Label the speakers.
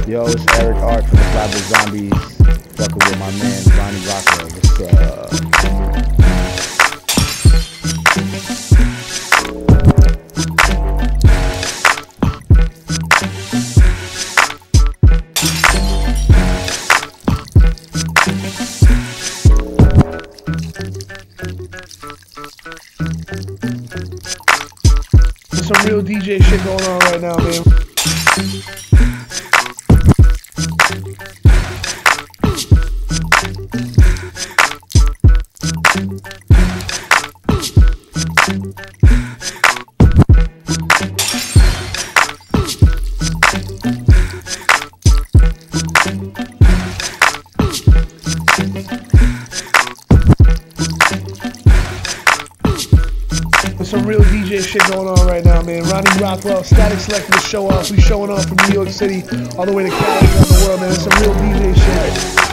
Speaker 1: Yo, it's Eric Art from the Flatbush Zombies. Fucking with my man Ronnie Rockwell.
Speaker 2: There's some real DJ shit going on right now, man. There's some real DJ shit going on right now, man. Ronnie Rockwell, Static Select the show off. We showing off from New York City all the way to Cali, around the world, man. There's some real DJ shit.